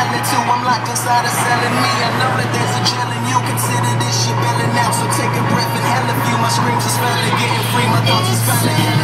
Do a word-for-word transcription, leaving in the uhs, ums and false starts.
selling to. I'm locked inside of selling me. I know that there's a jail in you. Consider this shit belling out. So take a breath and hell if you. My screams are smelling, getting free. My thoughts are spelling.